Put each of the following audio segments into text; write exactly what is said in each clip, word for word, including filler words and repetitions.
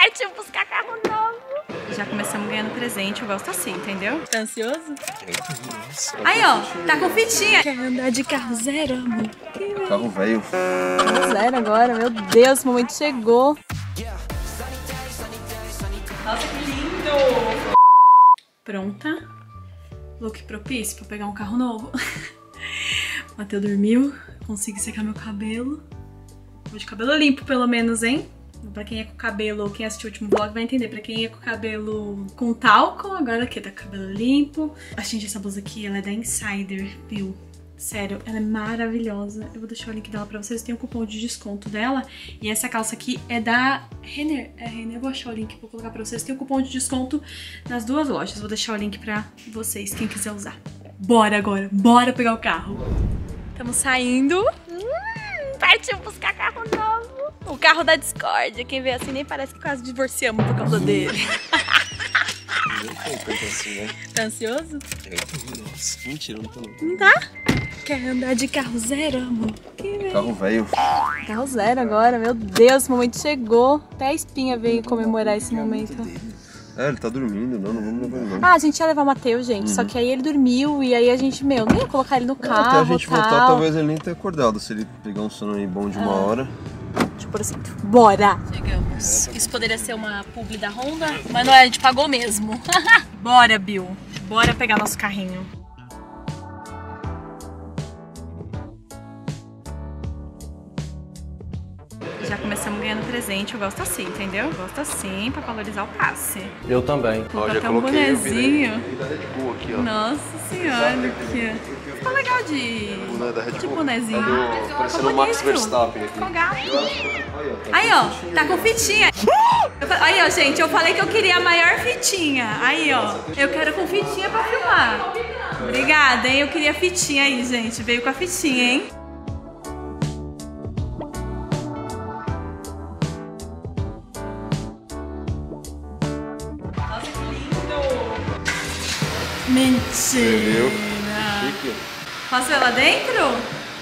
Partiu buscar carro novo. Já começamos ganhando presente, eu gosto assim, entendeu? Tá ansioso? Aí, ó, tá com fitinha. Quer andar de carro zero, amor? Carro velho. Carro zero agora, meu Deus, esse momento chegou. Nossa, que lindo! Pronta? Look propício pra pegar um carro novo. O Matheus dormiu, consegui secar meu cabelo. Vou de cabelo limpo, pelo menos, hein? Pra quem é com cabelo, quem assistiu o último vlog vai entender. Pra quem é com cabelo com talco, agora aqui tá com cabelo limpo. A gente, essa blusa aqui, ela é da Insider, viu? Sério, ela é maravilhosa. Eu vou deixar o link dela pra vocês. Tem um cupom de desconto dela. E essa calça aqui é da Renner. É Renner, eu vou achar o link, vou colocar pra vocês. Tem um cupom de desconto nas duas lojas. Vou deixar o link pra vocês, quem quiser usar. Bora agora, bora pegar o carro. Estamos saindo. Hum, partiu buscar carro novo. O carro da discórdia. Quem vê assim nem parece que quase divorciamos por causa dele. Tá ansioso? Nossa, mentira, não tô não. Não tá? Quer andar de carro zero, amor? Que Carro velho. Carro zero agora, meu Deus, esse momento chegou. Até a Espinha veio comemorar esse momento. É, ele tá dormindo, não, não vamos levar ele não. Ah, a gente ia levar o Matheus, gente, Uhum. só que aí ele dormiu e aí a gente, meu, nem ia colocar ele no carro. Até a gente tal. voltar, talvez ele nem tenha acordado, se ele pegar um sono aí bom de uma Ah. hora. Deixa eu pôr assim. Bora! Chegamos. Isso poderia ser uma publi da Honda, mas não é, a gente pagou mesmo. Bora, Bill. Bora pegar nosso carrinho. Já começamos ganhando presente, eu gosto assim, entendeu? Eu gosto assim, pra valorizar o passe. Eu também. Colocar Ó, já até um coloquei o bonezinho. da Red Bull aqui, ó. Nossa senhora, aqui. Ficou legal de... Boné da Red de Bull. bonezinho. Tá do- parecendo Ficou o Max bonito. Verstappen aqui. Ficou gato. Aí, ó, Aí, ó, tá com fitinha. Eu fa- Aí, ó, gente, eu falei que eu queria a maior fitinha. Aí, ó, eu quero com fitinha pra filmar. Obrigada, hein? Eu queria fitinha aí, gente. Veio com a fitinha, hein? Nossa, que lindo! Mentira! Chique. Posso ver lá dentro?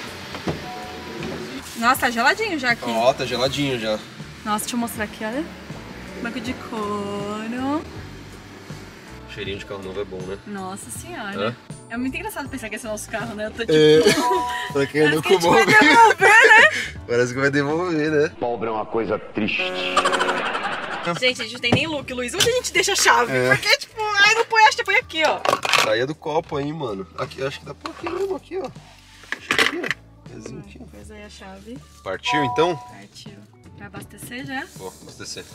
Nossa, tá geladinho já aqui. Ó, tá geladinho já. Nossa, deixa eu mostrar aqui, olha. Banco de couro. Cheirinho de carro novo é bom, né? Nossa senhora. É, é muito engraçado pensar que esse é o nosso carro, né? Eu tô tipo... É. Pra quem Parece andou que a com gente o vai móvel. devolver, né? Parece que vai devolver, né? Pobre é uma coisa triste. Gente, a gente não tem nem look, Luiz. Onde a gente deixa a chave? É. Porque, tipo, ai, não põe, acho que põe aqui, ó. Saía do copo aí, mano. Aqui, acho que dá pra aqui mesmo, aqui, ó. Aqui, ó. Pezinho aqui, ó. Pôs aí a chave. Partiu, então? Partiu. Vai abastecer já? Vou abastecer.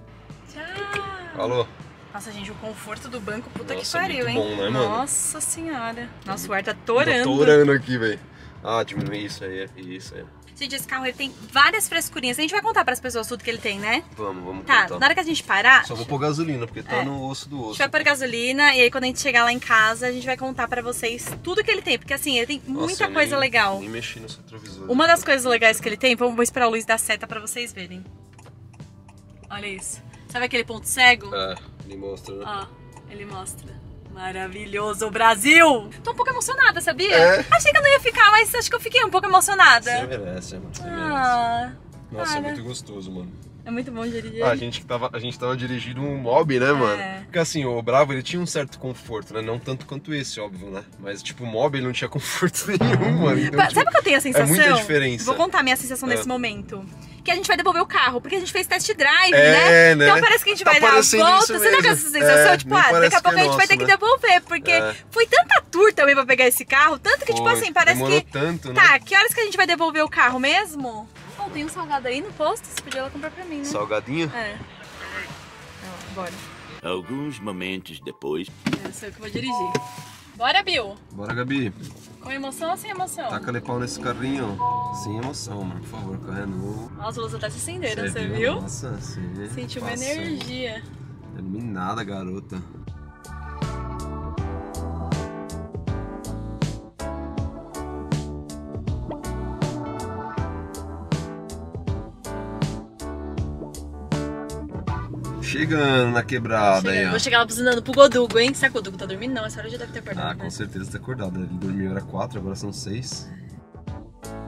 Tchau. Alô? Nossa, gente, o conforto do banco, puta Nossa, que pariu, muito hein? bom, né, mano? Nossa senhora. Nossa, o ar tá torando. Tô torando aqui, velho. Ah, diminui isso aí, isso aí. Gente, esse carro ele tem várias frescurinhas. A gente vai contar pras pessoas tudo que ele tem, né? Vamos, vamos Tá, contar. na hora que a gente parar, Só vou pôr gasolina, porque tá É. no osso do a gente osso. vai pôr gasolina e aí quando a gente chegar lá em casa, a gente vai contar pra vocês tudo que ele tem. Porque assim, ele tem Nossa, muita eu coisa nem, legal. Nem mexi no seu retrovisor. Uma das coisas legais que ele tem, vamos vou esperar o Luiz dar seta pra vocês verem. Olha isso. Sabe aquele ponto cego? É, ele mostra, né? Ó, ele mostra. Maravilhoso, Brasil! Tô um pouco emocionada, sabia? É. Achei que eu não ia ficar, mas acho que eu fiquei um pouco emocionada. Você merece, mano. Você merece. Ah, Nossa, cara. é muito gostoso, mano. é muito bom dirigir. Ah, a gente tava, a gente tava dirigindo um mob, né, mano? É. Porque assim, o Bravo, ele tinha um certo conforto, né? Não tanto quanto esse, óbvio, né? Mas, tipo, o mob, ele não tinha conforto nenhum, mano. Então, Pa- tipo, Sabe o que eu tenho a sensação? muita diferença. Vou contar a minha sensação É. nesse momento. Que a gente vai devolver o carro, porque a gente fez test drive, É, né? né? Então parece que a gente Tá vai dar a parecendo volta. isso Você não tem essa mesmo. sensação? É, tipo, nem ah, daqui parece a pouco que é a gente vai nosso, ter que né? devolver, porque É. foi tanta tour também pra pegar esse carro, tanto que, tipo Foi, assim, parece demorou que... tanto, né? Tá, que horas que a gente vai devolver o carro mesmo? Oh, tem um salgado aí no posto, você podia ir lá comprar pra mim, né? Salgadinho? É. Ó, bora. Alguns momentos depois. Eu sei o que eu vou dirigir. Bora, Bill! Bora, Gabi. Com emoção ou sem emoção? Taca-lhe pau nesse carrinho, ó. Sem emoção, mano. Por favor, carro é novo. Nossa, as luzes até se acenderam, você viu? Nossa, você... Sentiu uma Passa. energia. Iluminada, garota. Chegando na quebrada aí, Chega, ó. vou chegar lá buzinando pro Godugo, hein? Será que o Godugo tá dormindo? Não, essa hora já deve ter acordado, Ah, né? com certeza tá acordado. Ele dormiu, era quatro, agora são seis.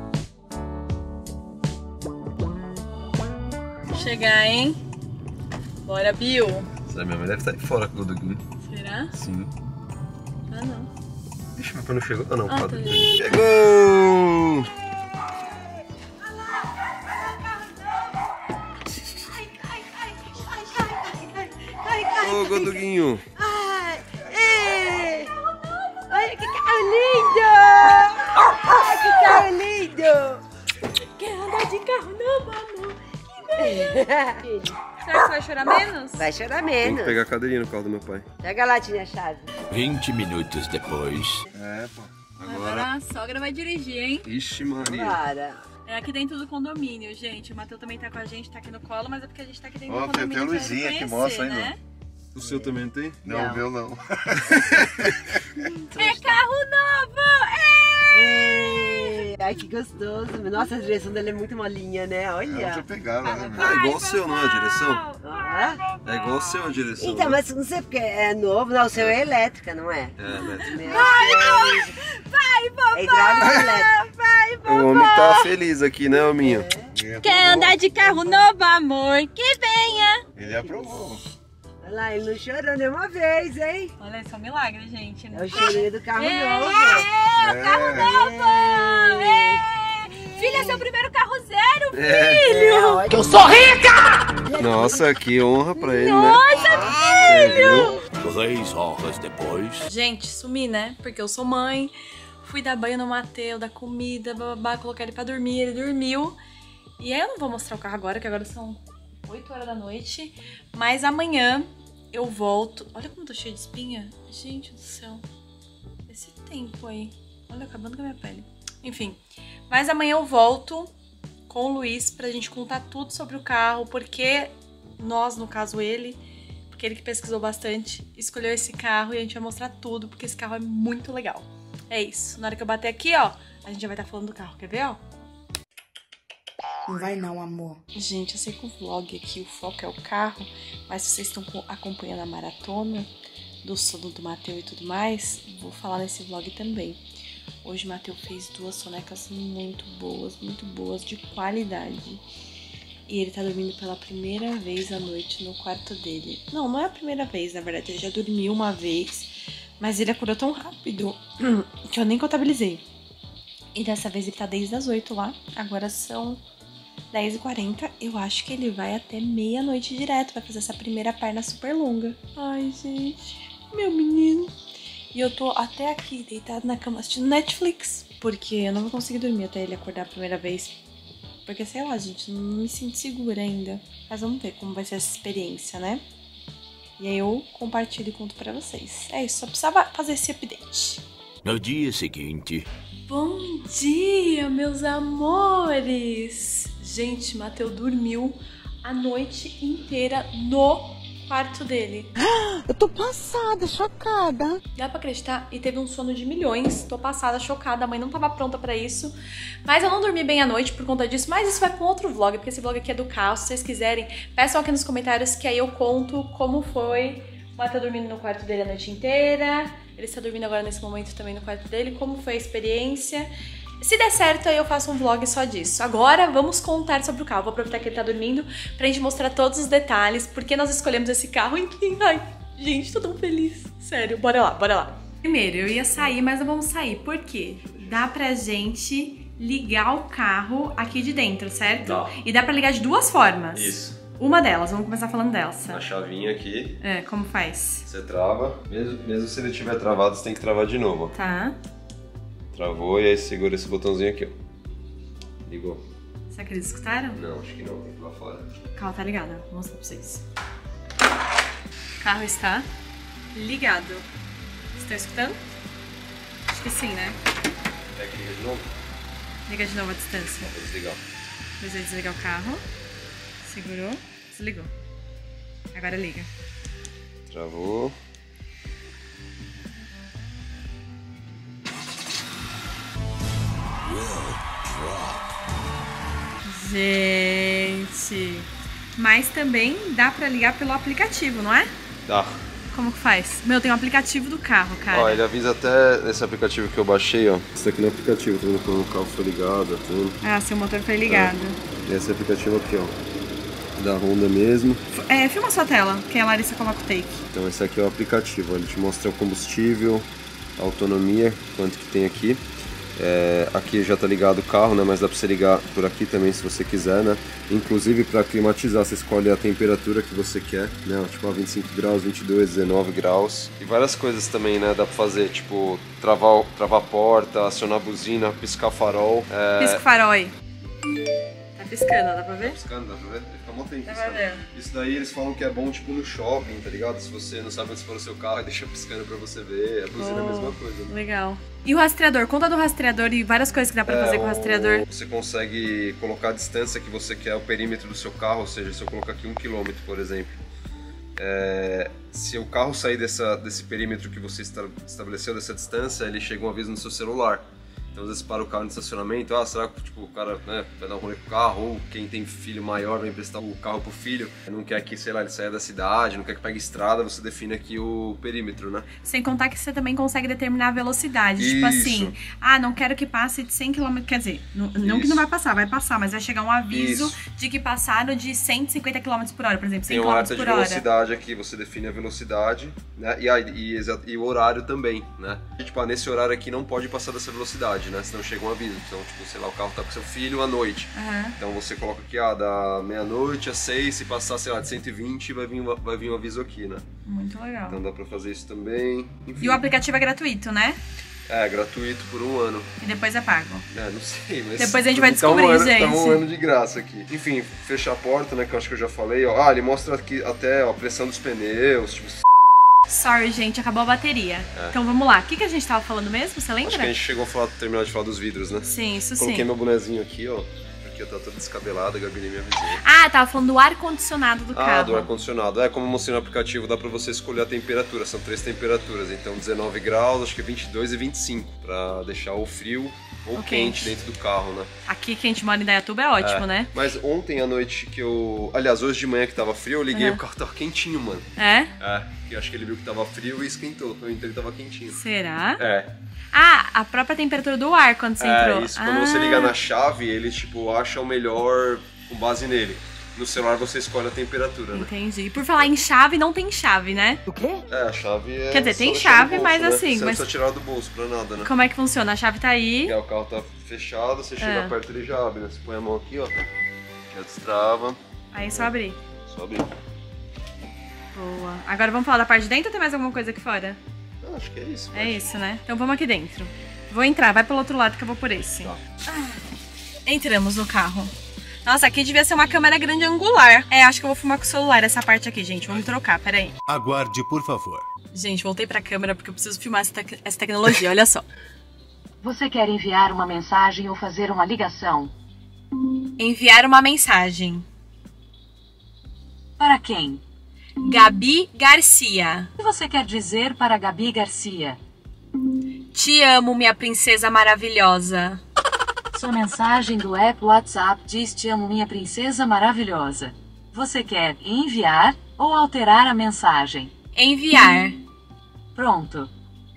Chegar, hein? Bora, Bill. Sério, minha mãe deve estar aí fora com o Doguinho. Será? Sim. Ah, não. Ixi, meu pai não chegou. Ah, não, Ah, o tá. chegou! Ô, Godoguinho! Ai, ei! Olha que carro lindo! Ai, que carro lindo! Quer andar de carro novo, amor? Será que você vai chorar menos? Vai chorar Tem que menos. pegar a cadeirinha no carro do meu pai. Pega lá, tinha a chave. vinte minutos depois. É, pô. Agora a sogra vai dirigir, hein? Ixi, Maria. Para. É aqui dentro do condomínio, gente. O Matheus também tá com a gente, tá aqui no colo, mas é porque a gente tá aqui dentro Ó, do tem condomínio. até a pra ele luzinha que conhecer, mostra aí, né? O seu também não tem? Não, Não. o meu não. É carro novo! Ei, ai, que gostoso. Nossa, a direção dele é muito molinha, né? É outra Olha. pegada, né, meu? Ah, igual o seu, não é a direção? Ah. É igual o seu a direção. Então, né? mas não sei porque é novo. Não, o seu é elétrica, não é? É, né? Meu Vai, Deus. vai, É hidráulica elétrica. vai, O homem tá feliz aqui, né, hominho? Ele Quer aprovou. andar de carro novo, amor? Que venha! Ele aprovou. Olha lá, ele não chorou nenhuma vez, hein? Olha, isso é um milagre, gente. É o cheirinho do carro É, novo. é, carro novo! É. Filha, seu primeiro carro zero, filho! É, que eu sou Nossa, que honra pra ele, Nossa, né? filho! Três horas depois. Gente, sumi, né? Porque eu sou mãe. Fui dar banho no Matheus, dar comida, bababá, colocar ele pra dormir, ele dormiu. E aí eu não vou mostrar o carro agora, que agora são oito horas da noite. Mas amanhã eu volto. Olha como eu tô cheia de espinha. Gente do céu. Esse tempo aí. Olha, acabando com a minha pele. Enfim. Mas amanhã eu volto com o Luiz pra gente contar tudo sobre o carro. Porque nós, no caso ele, porque ele que pesquisou bastante, escolheu esse carro e a gente vai mostrar tudo. Porque esse carro é muito legal. É isso. Na hora que eu bater aqui, ó, a gente já vai estar falando do carro. Quer ver, ó? Não vai não, amor. Gente, eu sei que o vlog aqui, o foco é o carro, mas se vocês estão acompanhando a maratona do sono do Matheus e tudo mais, vou falar nesse vlog também. Hoje o Matheus fez duas sonecas muito boas, muito boas, de qualidade. E ele tá dormindo pela primeira vez à noite no quarto dele. Não, não é a primeira vez, na verdade, ele já dormiu uma vez, mas ele acordou tão rápido que eu nem contabilizei. E dessa vez ele tá desde as oito lá, agora são dez e quarenta, eu acho que ele vai até meia-noite direto, vai fazer essa primeira perna super longa. Ai, gente, meu menino. E eu tô até aqui, deitado na cama, assistindo Netflix, porque eu não vou conseguir dormir até ele acordar a primeira vez. Porque, sei lá, gente, não me sinto segura ainda. Mas vamos ver como vai ser essa experiência, né? E aí eu compartilho e conto pra vocês. É isso, só precisava fazer esse update. No dia seguinte. Bom dia, meus amores! Gente, Matheus dormiu a noite inteira no quarto dele. Eu tô passada, chocada. Dá pra acreditar? E teve um sono de milhões. Tô passada, chocada. A mãe não tava pronta pra isso. Mas eu não dormi bem à noite por conta disso. Mas isso vai pra um outro vlog, porque esse vlog aqui é do carro. Se vocês quiserem, peçam aqui nos comentários que aí eu conto como foi o Matheus dormindo no quarto dele a noite inteira. Ele está dormindo agora nesse momento também no quarto dele. Como foi a experiência? Se der certo, aí eu faço um vlog só disso. Agora, vamos contar sobre o carro. Vou aproveitar que ele tá dormindo pra gente mostrar todos os detalhes. Por que nós escolhemos esse carro, enfim. Ai, gente, tô tão feliz. Sério, bora lá, bora lá. Primeiro, eu ia sair, mas não vamos sair. Por quê? Dá pra gente ligar o carro aqui de dentro, certo? Dá. E dá pra ligar de duas formas. Isso. Uma delas, vamos começar falando dessa. A chavinha aqui, É, como faz? você trava. Mesmo, mesmo se ele estiver travado, você tem que travar de novo, ó. Tá. Travou e aí segura esse botãozinho aqui, ó. Ligou. Será que eles escutaram? Não, acho que não, tem que ir lá fora. O carro tá ligado, vou mostrar pra vocês. O carro está ligado. Vocês estão escutando? Acho que sim, né? É que liga de novo? Liga de novo a distância. Vou desligar. Depois ele desligar o carro. Segurou, desligou. Agora liga. Travou. Gente, mas também dá pra ligar pelo aplicativo, não é? Tá. Como que faz? Meu, tem um aplicativo do carro, cara. Ó, ele avisa até nesse aplicativo que eu baixei, ó. Esse aqui no aplicativo, tá vendo quando o carro foi ligado, tudo. Ah, seu motor foi ligado. E esse aplicativo aqui, ó. da Honda mesmo. É, filma sua tela, que a Larissa coloca o take. Então esse aqui é o aplicativo, ele te mostra o combustível, a autonomia, quanto que tem aqui. É, aqui já tá ligado o carro, né? Mas dá pra você ligar por aqui também se você quiser, né? Inclusive para climatizar, você escolhe a temperatura que você quer, né? Tipo vinte e cinco graus, vinte e dois, dezenove graus. E várias coisas também, né? Dá pra fazer, tipo, travar, travar a porta, acionar a buzina, piscar farol. É... Pisca o farol aí. Tá piscando, dá pra ver? Piscando, dá pra ver? Ele fica mó tempo Dá piscando. pra ver. Isso daí eles falam que é bom, tipo, no shopping, tá ligado? Se você não sabe onde for o seu carro, deixa piscando pra você ver. A buzina oh, é a mesma coisa. Né? Legal. E o rastreador? Conta do rastreador e várias coisas que dá pra é, fazer com o rastreador. Você consegue colocar a distância que você quer, o perímetro do seu carro, ou seja, se eu colocar aqui um quilômetro, por exemplo. É, se o carro sair dessa, desse perímetro que você estabeleceu, dessa distância, ele chega um aviso no seu celular. Então, às vezes, para o carro no estacionamento, ah, será que tipo, o cara, né, vai dar um rolê com o carro, ou quem tem filho maior vai emprestar o carro pro filho, não quer que, sei lá, ele saia da cidade, não quer que pegue estrada, você define aqui o perímetro, né? Sem contar que você também consegue determinar a velocidade, Isso. tipo assim, ah, não quero que passe de cem quilômetros, quer dizer, não, não que não vai passar, vai passar, mas vai chegar um aviso Isso. de que passaram de cento e cinquenta quilômetros por hora, por exemplo, cem Tem um quilômetros alerta por de hora. velocidade aqui, você define a velocidade, né, e, a, e, e o horário também, né? E, tipo, ah, nesse horário aqui não pode passar dessa velocidade, né, senão chega um aviso. Então, tipo, sei lá, o carro tá com seu filho à noite. Uhum. Então você coloca aqui, ah, da meia-noite às seis, se passar, sei lá, de cento e vinte, vai vir, vai vir um aviso aqui, né? Muito legal. Então dá pra fazer isso também. Enfim. E o aplicativo é gratuito, né? É, gratuito por um ano. E depois é pago. É, não sei, mas... Depois a gente vai descobrir, tá um ano, gente. Tá um ano de graça aqui. Enfim, fechar a porta, né, que eu acho que eu já falei, ó. Ah, ele mostra aqui até, ó, a pressão dos pneus, tipo... Sorry, gente, acabou a bateria. É. Então vamos lá. O que, que a gente tava falando mesmo? Você lembra? Acho que a gente chegou a falar, terminar de falar dos vidros, né? Sim, isso Coloquei sim. Coloquei meu bonezinho aqui, ó. Porque tá todo descabelado, a Gabi nem me avisou. Ah, tava falando do ar-condicionado do ah, carro. Ah, do ar-condicionado. É, como eu mostrei no aplicativo, dá pra você escolher a temperatura. São três temperaturas. Então dezenove graus, acho que é vinte e dois e vinte e cinco. Pra deixar ou frio ou o quente. quente dentro do carro, né? Aqui que a gente mora em Indaiatuba é ótimo, é, né? Mas ontem à noite que eu... Aliás, hoje de manhã que tava frio, eu liguei e uhum. o carro tava quentinho, mano. É? É, eu acho que ele viu que tava frio e esquentou. Eu entrei e tava quentinho. Será? É. Ah, a própria temperatura do ar quando você é, entrou. É, isso. Quando ah. você liga na chave, ele, tipo, acha o melhor com base nele. No celular você escolhe a temperatura, né? Entendi. E por falar em chave, não tem chave, né? O quê? É, a chave é... Quer dizer, tem chave, bolso, mas né? assim... Você mas... não precisa tirar do bolso pra nada, né? Como é que funciona? A chave tá aí... É, o carro tá fechado, você chega é. perto, ele já abre, né? Você põe a mão aqui, ó. Já destrava. Aí é só abrir. Só abrir. Boa. Agora vamos falar da parte de dentro ou tem mais alguma coisa aqui fora? Não, acho que é isso. É isso, né? Então vamos aqui dentro. Vou entrar, vai pelo outro lado que eu vou por esse. Tá. Ah, entramos no carro. Nossa, aqui devia ser uma câmera grande angular. É, acho que eu vou filmar com o celular essa parte aqui, gente. Vamos trocar, peraí. Aguarde, por favor. Gente, voltei pra câmera porque eu preciso filmar essa, te essa tecnologia, olha só. Você quer enviar uma mensagem ou fazer uma ligação? Enviar uma mensagem. Para quem? Gabi Garcia. O que você quer dizer para Gabi Garcia? Te amo, minha princesa maravilhosa. Sua mensagem do app WhatsApp diz te amo, minha princesa maravilhosa. Você quer enviar ou alterar a mensagem? Enviar. Pronto.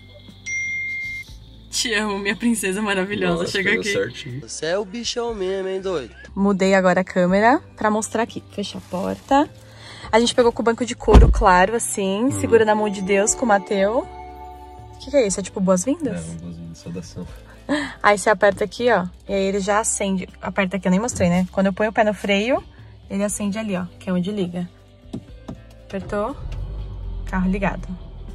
Te amo, minha princesa maravilhosa. Nossa, chega aqui. Certinho. Você é o bichão mesmo, hein, doido? Mudei agora a câmera pra mostrar aqui. Fecha a porta. A gente pegou com o banco de couro, claro, assim. Hum. Segura na mão de Deus com o Mateu. O que, que é isso? É tipo boas-vindas? É, boas-vindas, saudação. Aí você aperta aqui, ó, e aí ele já acende. Aperta aqui, eu nem mostrei, né? Quando eu ponho o pé no freio, ele acende ali, ó, que é onde liga. Apertou, carro ligado.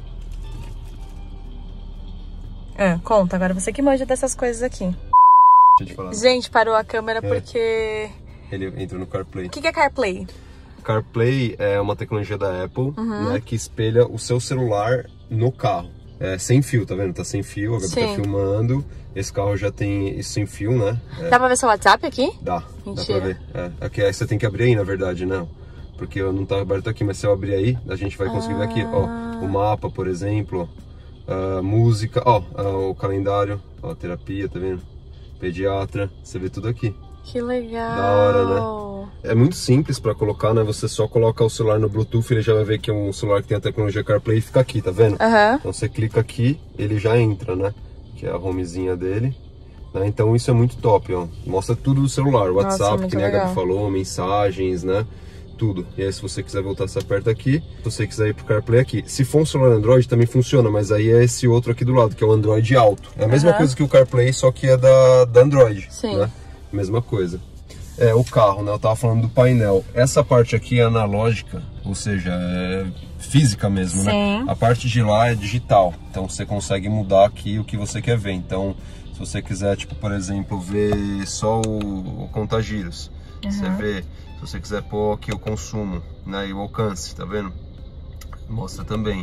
Ah, conta, agora você que manja dessas coisas aqui. Gente, parou a câmera é. porque... Ele entrou no CarPlay. O que, que é CarPlay? CarPlay é uma tecnologia da Apple, uhum. né, que espelha o seu celular no carro. É, sem fio, tá vendo? Tá sem fio, a Gabi tá filmando. Esse carro já tem isso sem fio, né? É. Dá pra ver seu WhatsApp aqui? Dá, Mentira. dá pra ver. É. Aqui, aí você tem que abrir aí, na verdade, né? Porque não tá aberto aqui, mas se eu abrir aí, a gente vai conseguir ah. ver aqui, ó. O mapa, por exemplo, a música, ó, o calendário, ó, a terapia, tá vendo? Pediatra, você vê tudo aqui. Que legal! Da hora, né? É muito simples pra colocar, né? Você só coloca o celular no Bluetooth, ele já vai ver que é um celular que tem a tecnologia CarPlay e fica aqui, tá vendo? Uhum. Então você clica aqui, ele já entra, né? Que é a homezinha dele. Né? Então isso é muito top, ó. Mostra tudo do celular, o WhatsApp, Nossa, que nem legal. A Gabi falou, mensagens, né? tudo. E aí se você quiser voltar, você aperta aqui. Se você quiser ir pro CarPlay aqui. Se for um celular Android também funciona, mas aí é esse outro aqui do lado, que é o Android Auto. É a mesma uhum. coisa que o CarPlay, só que é da, da Android. Sim. Né? Mesma coisa. É, o carro, né? Eu tava falando do painel. Essa parte aqui é analógica, ou seja, é física mesmo, Sim. né? A parte de lá é digital. Então você consegue mudar aqui o que você quer ver. Então, se você quiser, tipo, por exemplo, ver só o, o contagiros, uhum. você vê. Se você quiser pôr aqui o consumo, né, e o alcance, tá vendo? Mostra também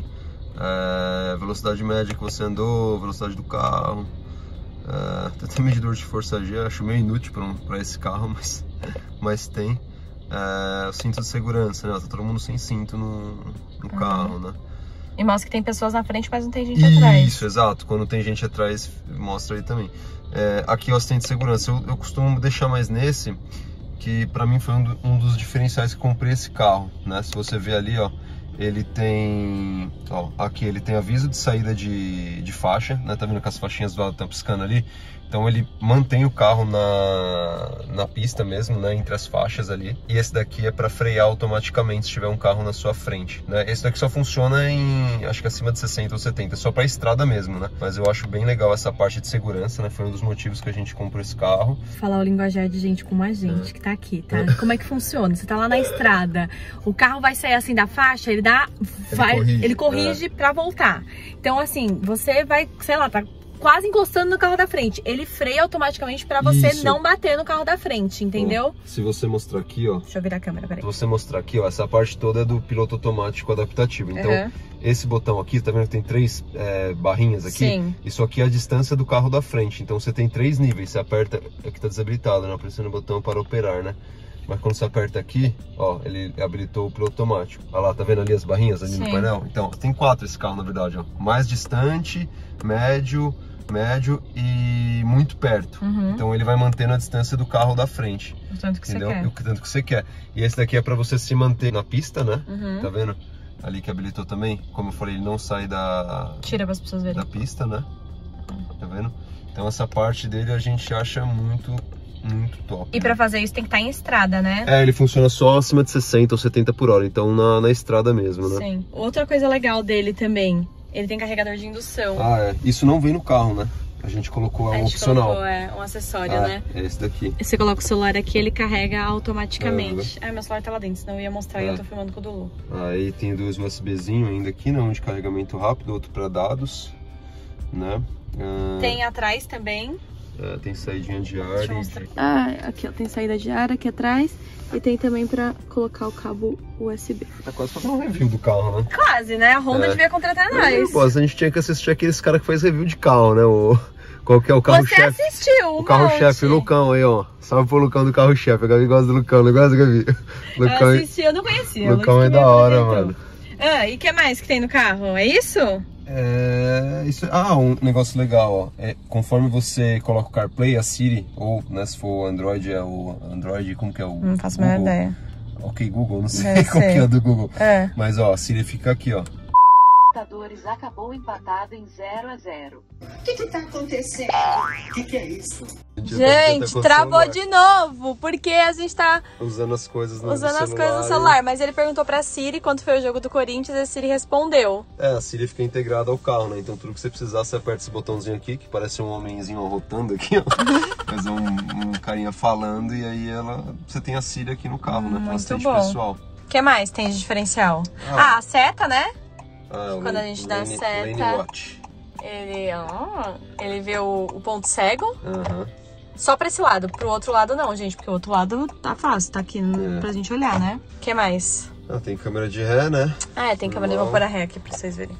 é, velocidade média que você andou, velocidade do carro. É, tem até medidor de força G, acho meio inútil para esse carro, mas, mas tem. É, o cinto de segurança, né? Tá todo mundo sem cinto no, no uhum. carro, né? E mostra que tem pessoas na frente, mas não tem gente Isso, atrás. Isso, exato. Quando tem gente atrás, mostra aí também. É, aqui o assistente de segurança, eu, eu costumo deixar mais nesse, que pra mim foi um, do, um dos diferenciais que comprei esse carro, né? Se você ver ali, ó, ele tem, ó, aqui ele tem aviso de saída de, de faixa, né? Tá vendo que as faixinhas do lado estão piscando ali? Então ele mantém o carro na, na pista mesmo, né? Entre as faixas ali. E esse daqui é para frear automaticamente se tiver um carro na sua frente, né? Esse daqui só funciona em, acho que acima de sessenta ou setenta, só para estrada mesmo, né? Mas eu acho bem legal essa parte de segurança, né? Foi um dos motivos que a gente comprou esse carro. Falar o linguajar de gente como a gente, é. que tá aqui, tá? Como é que funciona? Você tá lá na estrada, o carro vai sair assim da faixa, ele dá... Ele vai, corrige, ele corrige é. pra voltar. Então assim, você vai, sei lá, tá... quase encostando no carro da frente. Ele freia automaticamente pra você Isso. não bater no carro da frente, entendeu? Ó, se você mostrar aqui, ó... Deixa eu virar a câmera, peraí. Se você mostrar aqui, ó, essa parte toda é do piloto automático adaptativo. Então, uhum. esse botão aqui, tá vendo que tem três é, barrinhas aqui? Sim. Isso aqui é a distância do carro da frente. Então, você tem três níveis. Você aperta... Aqui tá desabilitado, né? Pressionando o botão para operar, né? Mas quando você aperta aqui, ó, ele habilitou o piloto automático. Olha lá, tá vendo ali as barrinhas ali Sim. no painel? Então, tem quatro esse carro, na verdade, ó. Mais distante, médio... médio e muito perto. Uhum. Então ele vai mantendo a distância do carro da frente. O tanto que entendeu? você quer. O tanto que você quer. E esse daqui é para você se manter na pista, né? Uhum. Tá vendo? Ali que habilitou também. Como eu falei, ele não sai da... Tira para as pessoas verem. Da pista, né? Tá vendo? Então essa parte dele a gente acha muito... muito top. E né? pra fazer isso tem que estar em estrada, né? É, ele funciona só acima de sessenta ou setenta por hora. Então na, na estrada mesmo, né? Sim. Outra coisa legal dele também... Ele tem carregador de indução. Ah, é. Isso não vem no carro, né? A gente colocou, é um opcional. Colocou, é, um acessório, ah, né? É esse daqui. Você coloca o celular aqui, ele carrega automaticamente. Ah, é, meu celular tá lá dentro, senão eu ia mostrar é. e eu tô filmando com o Dulu. Aí tem dois USBzinho ainda aqui, né? Um de carregamento rápido, outro para dados, né? Ah, tem atrás também. É, tem saídinha de ar. Deixa eu mostrar. E... Ah, aqui ó, tem saída de ar aqui atrás. E tem também pra colocar o cabo U S B. Tá quase fazendo um review do carro, né? Quase, né? A Honda é. devia contratar nós. Pô, a gente tinha que assistir aqueles caras que faz review de carro, né? O... Qual que é o carro-chefe? Você assistiu, um O carro-chefe, o Lucão aí, ó. Salve pro Lucão do carro-chefe. A Gabi gosta do Lucão, não gosta, Gabi? Lucão... Eu assisti, eu não conhecia. O Lucão é da hora, mano. Ah, e o que mais que tem no carro? É isso? É, isso, ah, um negócio legal, ó. É, conforme você coloca o CarPlay, a Siri, ou né, se for o Android, é o Android, como que é o Não faço a menor ideia. Ok, Google, não sei qual que é o do Google. É. Mas ó, a Siri fica aqui, ó. Computadores acabou empatado em zero a zero. O que que tá acontecendo? O que que é isso? Gente, tá travou de novo, porque a gente tá usando as coisas no usando celular, as coisas no celular, mas ele perguntou pra Siri quanto foi o jogo do Corinthians e a Siri respondeu. É, a Siri fica integrada ao carro, né? Então tudo que você precisar, você aperta esse botãozinho aqui, que parece um homenzinho rotando aqui, ó. Mas é um, um carinha falando e aí ela, você tem a Siri aqui no carro, né? Muito assistente bom. pessoal. O que mais tem de diferencial? Ah, ah a seta, né? Ah, Quando a gente dá lane, seta, lane watch. ele, ó, ele vê o, o ponto cego. Uhum. Só pra esse lado, pro outro lado não, gente, porque o outro lado tá fácil, tá aqui é. pra gente olhar, né? O que mais? Ah, tem câmera de ré, né? Ah, é, tem câmera de... Vou pôr a ré aqui pra vocês verem.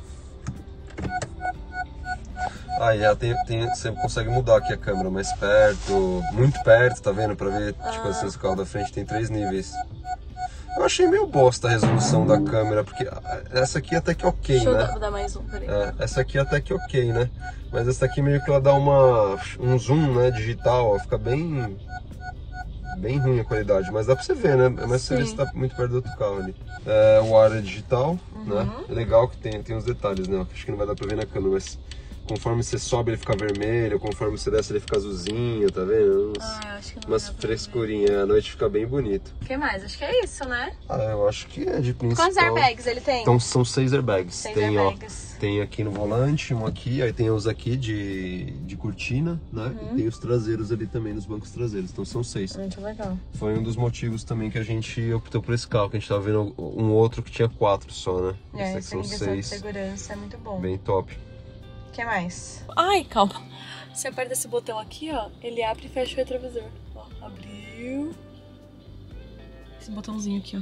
Ah, já tem, tem, você consegue mudar aqui a câmera mais perto, muito perto, tá vendo? Pra ver, ah. tipo assim, o carro da frente tem três níveis. Eu achei meio bosta a resolução da câmera, porque essa aqui até que ok, Deixa né? Deixa eu dar mais um, peraí. É, essa aqui até que ok, né? Mas essa aqui meio que ela dá uma, um zoom, né, digital, ó, fica bem, bem ruim a qualidade, mas dá pra você ver, né? Mas você vê se tá muito perto do outro carro ali. É, o ar é digital, uhum. né? É legal que tem, tem uns detalhes, né? Acho que não vai dar pra ver na câmera, mas conforme você sobe ele fica vermelho, conforme você desce ele fica azulzinho, tá vendo? Uns, Ah, acho que não umas frescurinhas, à noite fica bem bonito. O que mais? Acho que é isso, né? Ah, eu acho que é de principal. Quantos airbags ele tem? Então são seis airbags. Seis tem, airbags. Ó, tem aqui no volante, um aqui, aí tem os aqui de, de cortina, né? Uhum. E tem os traseiros ali também, nos bancos traseiros. Então são seis. Muito legal. Foi um dos motivos também que a gente optou por esse carro, que a gente tava vendo um outro que tinha quatro só, né? É, esse aqui são seis. De segurança é muito bom. Bem top. O que mais? Ai, calma. Você aperta esse botão aqui, ó, ele abre e fecha o retrovisor. Ó, abriu. Esse botãozinho aqui, ó.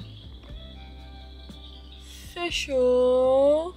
Fechou.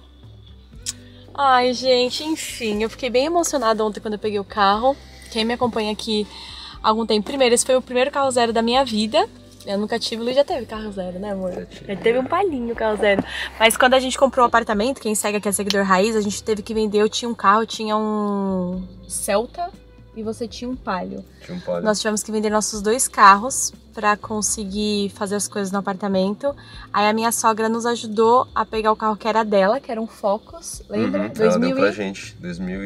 Ai, gente, enfim, eu fiquei bem emocionada ontem quando eu peguei o carro. Quem me acompanha aqui há algum tempo, primeiro, esse foi o primeiro carro zero da minha vida. Eu nunca tive, o Luiz já teve carro zero, né, amor? Já teve um palhinho carro zero. Mas quando a gente comprou o apartamento, quem segue aqui é seguidor raiz, a gente teve que vender. Eu tinha um carro, eu tinha um Celta e você tinha um Palio. Tinha um Palio. Nós tivemos que vender nossos dois carros pra conseguir fazer as coisas no apartamento. Aí a minha sogra nos ajudou a pegar o carro que era dela, que era um Focus, lembra? Uhum, dois mil ela deu pra gente, dois mil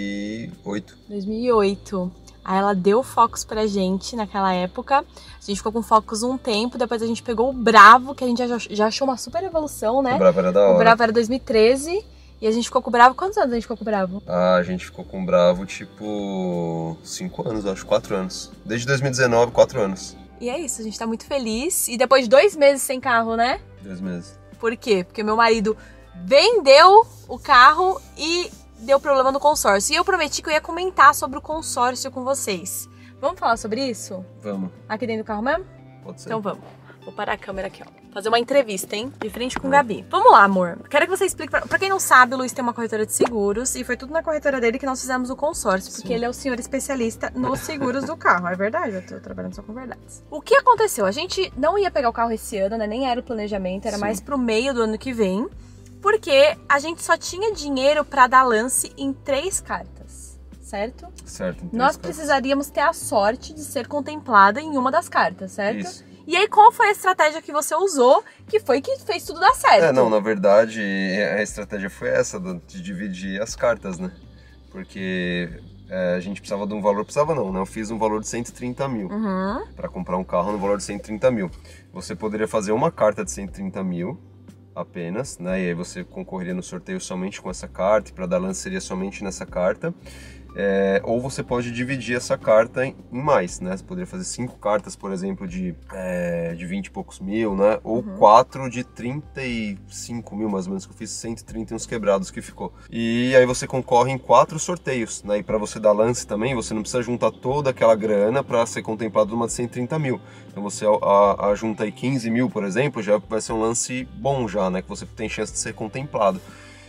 e oito. dois mil e oito. Aí ela deu o Focus pra gente naquela época. A gente ficou com o Focus um tempo, depois a gente pegou o Bravo, que a gente já, já achou uma super evolução, né? O Bravo era da hora. O Bravo era dois mil e treze e a gente ficou com o Bravo. Quantos anos a gente ficou com o Bravo? Ah, a gente ficou com o Bravo tipo cinco anos, acho, quatro anos. Desde dois mil e dezenove, quatro anos. E é isso, a gente tá muito feliz. E depois de dois meses sem carro, né? Dois meses. Por quê? Porque meu marido vendeu o carro e deu problema no consórcio. E eu prometi que eu ia comentar sobre o consórcio com vocês. Vamos falar sobre isso? Vamos. Aqui dentro do carro mesmo? Pode ser. Então vamos. Vou parar a câmera aqui, ó. Fazer uma entrevista, hein? De frente com o Gabi. Vamos lá, amor. Quero que você explique pra... pra quem não sabe, o Luiz tem uma corretora de seguros e foi tudo na corretora dele que nós fizemos o consórcio, porque Sim. ele é o senhor especialista nos seguros do carro. É verdade, eu tô trabalhando só com verdades. O que aconteceu? A gente não ia pegar o carro esse ano, né? Nem era o planejamento, era Sim. mais pro meio do ano que vem, porque a gente só tinha dinheiro pra dar lance em três cartas, certo? Certo. Em três Nós cartas. precisaríamos ter a sorte de ser contemplada em uma das cartas, certo? Isso. E aí, qual foi a estratégia que você usou, que foi que fez tudo dar certo? É, não, na verdade, a estratégia foi essa, de dividir as cartas, né? Porque é, a gente precisava de um valor, precisava não, né? Eu fiz um valor de cento e trinta mil uhum. para comprar um carro no valor de cento e trinta mil. Você poderia fazer uma carta de cento e trinta mil apenas, né? E aí você concorreria no sorteio somente com essa carta, e para dar lance seria somente nessa carta. É, ou você pode dividir essa carta em, em mais, né? Você poderia fazer cinco cartas, por exemplo, de, é, de vinte e poucos mil, né? Ou uhum. quatro de trinta e cinco mil, mais ou menos, que eu fiz cento e trinta e uns quebrados que ficou. E aí você concorre em quatro sorteios, né? E para você dar lance também, você não precisa juntar toda aquela grana para ser contemplado numa de cento e trinta mil. Então você a, a, a junta aí quinze mil, por exemplo, já vai ser um lance bom já, né? Que você tem chance de ser contemplado.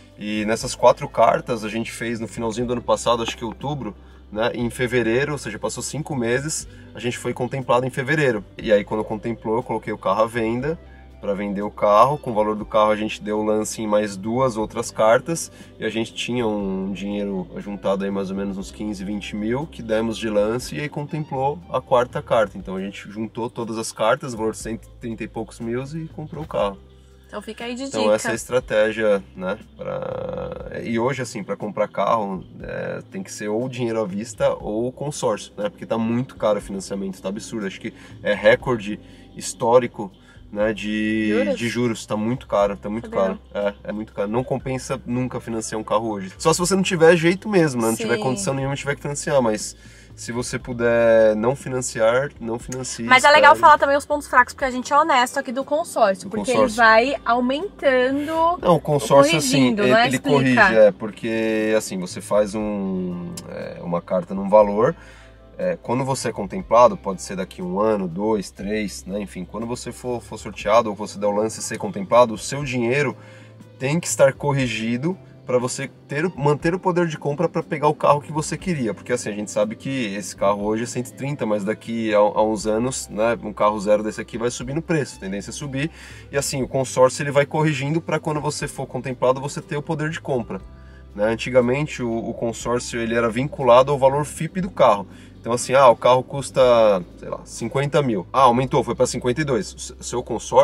E nessas quatro cartas a gente fez no finalzinho do ano passado, acho que outubro, né? Em fevereiro, ou seja, passou cinco meses, a gente foi contemplado em fevereiro. E aí quando contemplou, eu coloquei o carro à venda para vender o carro. Com o valor do carro a gente deu o lance em mais duas outras cartas e a gente tinha um dinheiro juntado aí mais ou menos uns quinze, vinte mil que demos de lance e aí contemplou a quarta carta. Então a gente juntou todas as cartas, valor de cento e trinta e poucos mil e comprou o carro. Então fica aí de dica. Então essa é a estratégia, né? Pra... E hoje, assim, para comprar carro, é, tem que ser ou dinheiro à vista ou consórcio, né? Porque tá muito caro o financiamento, tá absurdo. Acho que é recorde histórico, né? De juros, de juros. Tá muito caro, tá muito Sabia. caro. É, é muito caro. Não compensa nunca financiar um carro hoje. Só se você não tiver jeito mesmo, né? Não Sim. tiver condição nenhuma, tiver que financiar, mas... Se você puder não financiar, não financie. Mas é legal falar também os pontos fracos, porque a gente é honesto aqui do consórcio. Do porque consórcio. ele vai aumentando. Não, o consórcio, assim, ele, né? ele corrige, é, porque assim, você faz um, é, uma carta num valor. É, quando você é contemplado, pode ser daqui um ano, dois, três, né? Enfim, quando você for, for sorteado ou você der o lance e ser contemplado, o seu dinheiro tem que estar corrigido para você ter, manter o poder de compra para pegar o carro que você queria, porque assim, a gente sabe que esse carro hoje é cento e trinta, mas daqui a, a uns anos, né, um carro zero desse aqui vai subir no preço, a tendência é subir, e assim, o consórcio ele vai corrigindo para quando você for contemplado, você ter o poder de compra, né? Antigamente o, o consórcio ele era vinculado ao valor F I P do carro, então assim, ah, o carro custa, sei lá, cinquenta mil, ah, aumentou, foi para cinquenta e dois, o seu consórcio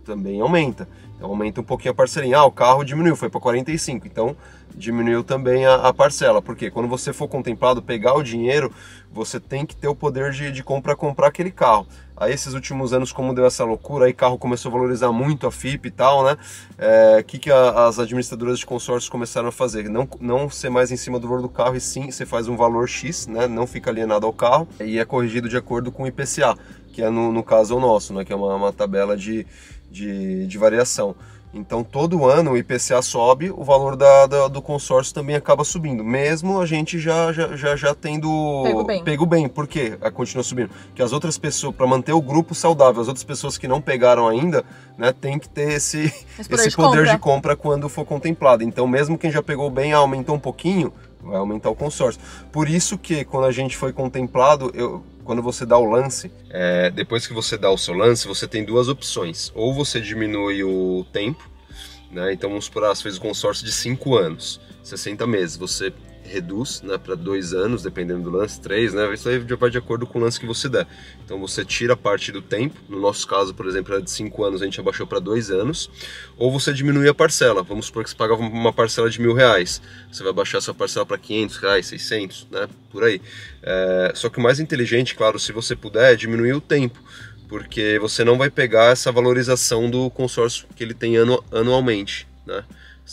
também aumenta. Então aumenta um pouquinho a parcelinha. Ah, o carro diminuiu, foi para quarenta e cinco, então diminuiu também a, a parcela. Porque quando você for contemplado, pegar o dinheiro, você tem que ter o poder de, de compra comprar aquele carro. Aí esses últimos anos, como deu essa loucura, aí carro começou a valorizar muito, a F I P e tal, né? É, o que, que a, as administradoras de consórcios começaram a fazer? Não, não ser mais em cima do valor do carro, e sim, você faz um valor X, né? Não fica alienado ao carro, e é corrigido de acordo com o I P C A, que é no, no caso o nosso, né? Que é uma, uma tabela de, de, de variação. Então todo ano o I P C A sobe, o valor da, da, do consórcio também acaba subindo, mesmo a gente já, já, já, já tendo pego bem. pego bem. Por quê? Continua subindo. Porque as outras pessoas, para manter o grupo saudável, as outras pessoas que não pegaram ainda, né, tem que ter esse, esse poder, esse de, poder compra. de compra quando for contemplado. Então mesmo quem já pegou bem, aumentou um pouquinho, vai aumentar o consórcio. Por isso que quando a gente foi contemplado, eu... Quando você dá o lance, é, depois que você dá o seu lance, você tem duas opções. Ou você diminui o tempo, né? Então vamos supor, você fez o consórcio de cinco anos, sessenta meses. Você reduz, né, para dois anos, dependendo do lance, três, né? Isso aí já vai de acordo com o lance que você der. Então você tira a parte do tempo. No nosso caso, por exemplo, era de cinco anos, a gente abaixou para dois anos. Ou você diminui a parcela. Vamos supor que você pagava uma parcela de mil reais. Você vai baixar essa parcela para quinhentos reais, seiscentos, né? Por aí. É, só que o mais inteligente, claro, se você puder, é diminuir o tempo. Porque você não vai pegar essa valorização do consórcio que ele tem anu anualmente, né?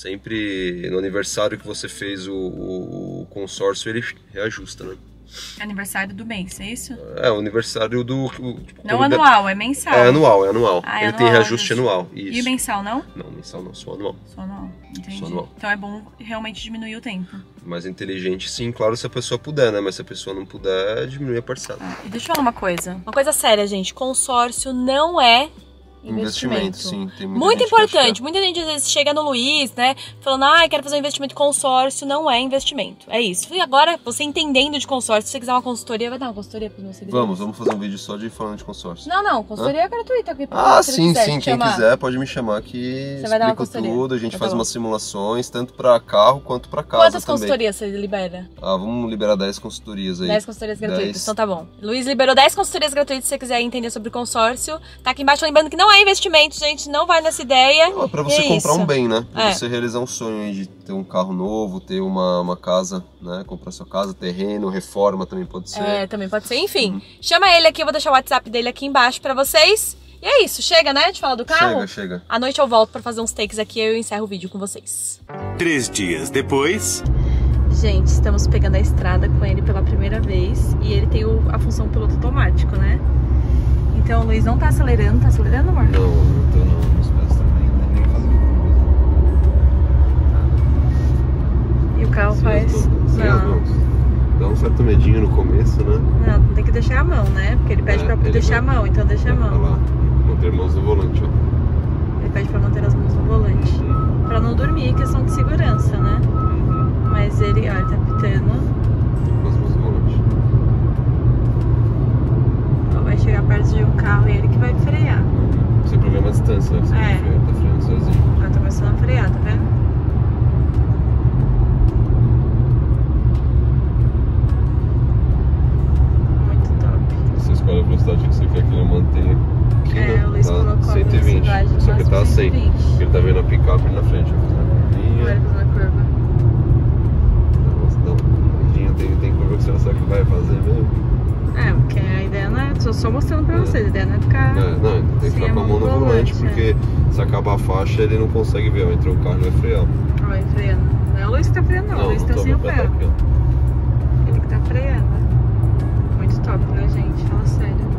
Sempre no aniversário que você fez o, o, o consórcio, ele reajusta, né? Aniversário do mês, é isso? É, o aniversário do... O, não anual, é mensal. É anual, é anual. Ah, é ele anual, tem reajuste é anual. Isso. E mensal não? Não, mensal não, só anual. Só anual, entendi. Só anual. Então é bom realmente diminuir o tempo. Mais inteligente, sim, claro, se a pessoa puder, né? Mas se a pessoa não puder, diminui a parcela. Ah, e deixa eu falar uma coisa. Uma coisa séria, gente. Consórcio não é... Investimento. investimento, sim. Tem muita Muito gente importante. Muita gente às vezes chega no Luiz, né? Falando, ah, quero fazer um investimento consórcio. Não é investimento. É isso. E agora, você entendendo de consórcio, se você quiser uma consultoria, vai dar uma consultoria para você. Vamos, vamos fazer um vídeo só de falando de consórcio. Não, não. Consultoria Hã? é gratuita. Aqui, ah, sim, sim. Quem chamar. quiser pode me chamar que você vai dar uma explico tudo. A gente então, faz tá umas simulações, tanto para carro quanto para casa. Quantas também. consultorias você libera? Ah, vamos liberar dez consultorias aí. dez consultorias gratuitas. dez. Então tá bom. Luiz liberou dez consultorias gratuitas se você quiser entender sobre consórcio. Tá aqui embaixo, lembrando que não é investimento, gente. Gente, não vai nessa ideia. Não, é pra você é comprar isso. um bem, né? Pra é. você realizar um sonho de ter um carro novo, ter uma, uma casa, né? Comprar sua casa, terreno, reforma também pode ser. É, também pode ser. Enfim, uhum. chama ele aqui, eu vou deixar o WhatsApp dele aqui embaixo pra vocês. E é isso, chega, né? De falar do carro? Chega, chega. À noite eu volto pra fazer uns takes aqui e eu encerro o vídeo com vocês. Três dias depois... Gente, estamos pegando a estrada com ele pela primeira vez. E ele tem o, a função piloto automático, né? Então o Luiz não tá acelerando. Tá acelerando, amor? Não, não tô não. Meus pés também nem fazem curva. E o carro sem faz... As mãos, sem as mãos. Dá um certo medinho no começo, né? Não, tem que deixar a mão, né? Porque ele pede é, pra ele deixar vai... a mão, então deixa a mão. Olha lá, manter as mãos no volante, ó. Ele pede pra manter as mãos no volante. Uhum. Pra não dormir, questão de segurança, né? Uhum. Mas ele, ó, ele tá pitando. Com as mãos no volante. Ó, vai chegar perto de um carro e ele que vai frear. Você programa a distância, né? Você é. freia, tá freando sozinho. Ah, tá começando a frear, tá vendo? Escolhe a velocidade que você quer que ele mantenha aqui, é, né? O Luiz tá colocou cento e vinte, só que tá a cem. Ele tá vendo a picape ali na frente, vai fazer uma curvinha. Vai fazer uma curva. Nossa, dá uma curvinha, tem, tem curva que você não sabe o que vai fazer mesmo. É, porque a ideia não é, tô só mostrando pra é. vocês, a ideia não é ficar... É, não, tem que ficar com a mão no volante, volante porque é. se acabar a faixa ele não consegue ver, vai entrar o carro e vai frear. Ah, vai freando. Não é o Luiz que tá freando não, não o Luiz tá sem o pé. Ele que tá freando. Muito top, né, gente? Fala sério.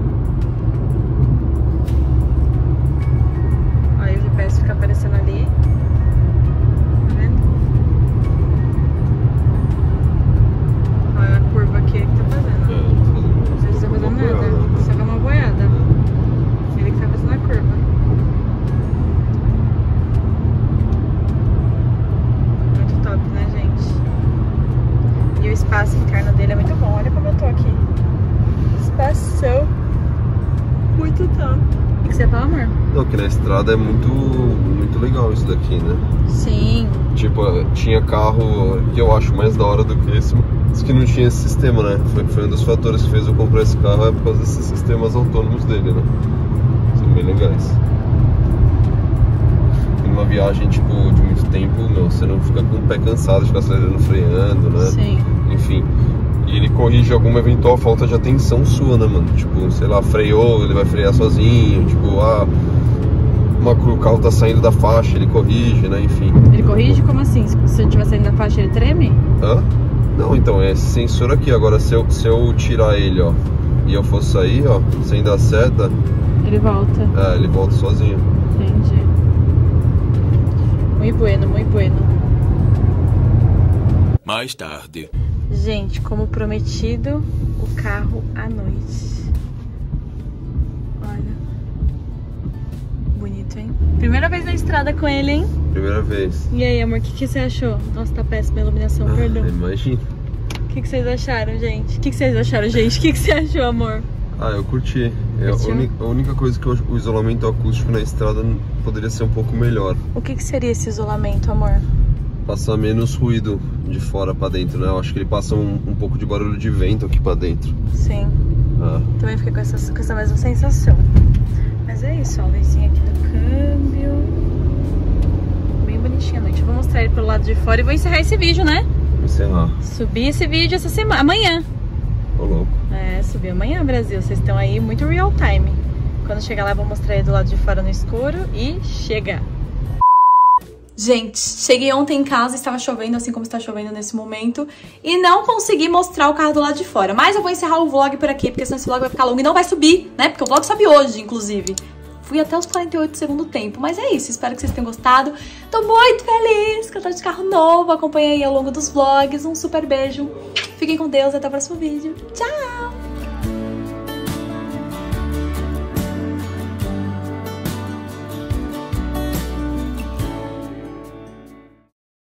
Aí o G P S fica aparecendo ali. Tá vendo? Olha a curva aqui que tá fazendo. É, não tá fazendo, não tá fazendo nada. Boiada, só que é uma boiada. É. Ele que tá fazendo a curva. Muito top, né, gente? E o espaço interno dele é muito bom. Olha como eu tô aqui. Espação muito top. O que você fala, amor? Não, que na estrada é muito, muito legal isso daqui, né? Sim. Tipo, tinha carro que eu acho mais da hora do que esse, mas que não tinha esse sistema, né? Foi, foi um dos fatores que fez eu comprar esse carro, é por causa desses sistemas autônomos dele, né? São bem legais. viagem, tipo, de muito tempo, meu, você não fica com o pé cansado de ficar acelerando, freando, né? Sim. Enfim. E ele corrige alguma eventual falta de atenção sua, né, mano? Tipo, sei lá, freou, ele vai frear sozinho, tipo, ah, uma, o carro tá saindo da faixa, ele corrige, né, enfim. Ele corrige? Como assim? Se você estiver saindo da faixa, ele treme? Hã? Não, então, é esse sensor aqui. Agora, se eu, se eu tirar ele, ó, e eu for sair, ó, sem dar seta... Ele volta. É, ele volta sozinho. Entendi. Muito bueno, muito bueno. Mais tarde. Gente, como prometido, o carro à noite. Olha. Bonito, hein? Primeira vez na estrada com ele, hein? Primeira vez. E aí, amor, o que, que você achou? Nossa, tá péssima a iluminação, Ah, perdão. imagina. O que, que vocês acharam, gente? O que, que vocês acharam, gente? O que, que você achou, amor? Ah, eu curti. É, a, Curtiu? uni- a única coisa que eu, o isolamento acústico na estrada poderia ser um pouco melhor. O que, que seria esse isolamento, amor? Passar menos ruído de fora pra dentro, né? Eu acho que ele passa um, um pouco de barulho de vento aqui pra dentro. Sim. Ah. Também fiquei com essa, com essa mesma sensação. Mas é isso, ó, a luzinha aqui do câmbio. Bem bonitinha a noite. Eu vou mostrar ele pelo lado de fora e vou encerrar esse vídeo, né? Vou encerrar. Subir esse vídeo essa semana, amanhã. Ô, louco. É, subir amanhã, Brasil. Vocês estão aí muito real time. Quando chegar lá, eu vou mostrar ele do lado de fora no escuro e chega. Gente, cheguei ontem em casa, estava chovendo, assim como está chovendo nesse momento, e não consegui mostrar o carro do lado de fora. Mas eu vou encerrar o vlog por aqui, porque senão esse vlog vai ficar longo e não vai subir, né? Porque o vlog sobe hoje, inclusive. Fui até os quarenta e oito do segundo tempo, mas é isso, espero que vocês tenham gostado. Tô muito feliz que eu tô de carro novo, acompanhei aí ao longo dos vlogs. Um super beijo, fiquem com Deus, até o próximo vídeo. Tchau!